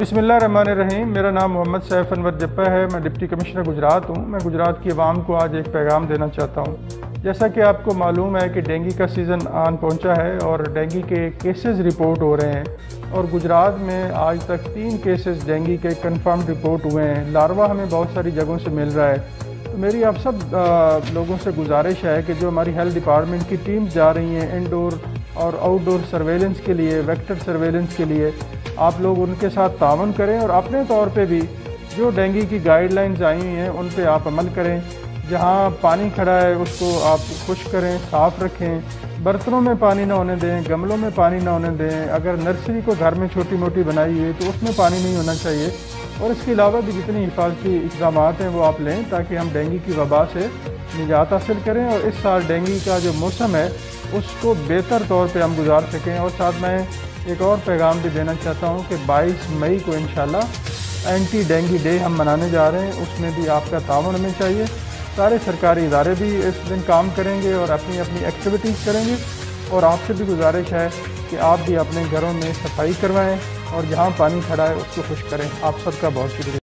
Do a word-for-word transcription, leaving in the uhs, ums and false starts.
बिस्मिल्लाहिर्रहमानिर्रहीम। मेरा नाम मोहम्मद सैफ अनवर जप्पा है। मैं डिप्टी कमिश्नर गुजरात हूँ। मैं गुजरात की आवाम को आज एक पैगाम देना चाहता हूँ। जैसा कि आपको मालूम है कि डेंगू का सीज़न आन पहुँचा है और डेंगू के केसेस रिपोर्ट हो रहे हैं और गुजरात में आज तक तीन केसेस डेंगू के कंफर्म रिपोर्ट हुए हैं। लार्वा हमें बहुत सारी जगहों से मिल रहा है। तो मेरी आप सब आ, लोगों से गुजारिश है कि जो हमारी हेल्थ डिपार्टमेंट की टीम जा रही हैं इनडोर और आउटडोर सर्वेलेंस के लिए, वेक्टर सर्वेलेंस के लिए, आप लोग उनके साथ तावन करें और अपने तौर पे भी जो डेंगू की गाइडलाइंस आई हुई हैं उन पे आप अमल करें। जहां पानी खड़ा है उसको आप खुश्क करें, साफ़ रखें, बर्तनों में पानी ना होने दें, गमलों में पानी ना होने दें। अगर नर्सरी को घर में छोटी मोटी बनाई हुई है तो उसमें पानी नहीं होना चाहिए। और इसके अलावा भी जितनी हिफाजती इक़दाम हैं वो आप लें ताकि हम डेंगू की वबा से निजात हासिल करें और इस साल डेंगू का जो मौसम है उसको बेहतर तौर पे हम गुजार सकें। और साथ मैं एक और पैगाम भी देना चाहता हूँ कि बाईस मई को इंशाल्लाह एंटी डेंगू डे हम मनाने जा रहे हैं। उसमें भी आपका ताउन हमें चाहिए। सारे सरकारी इदारे भी इस दिन काम करेंगे और अपनी अपनी एक्टिविटीज़ करेंगे। और आपसे भी गुजारिश है कि आप भी अपने घरों में सफाई करवाएं और जहाँ पानी खड़ा है उसको खुश करें। आप सबका बहुत शुक्रिया।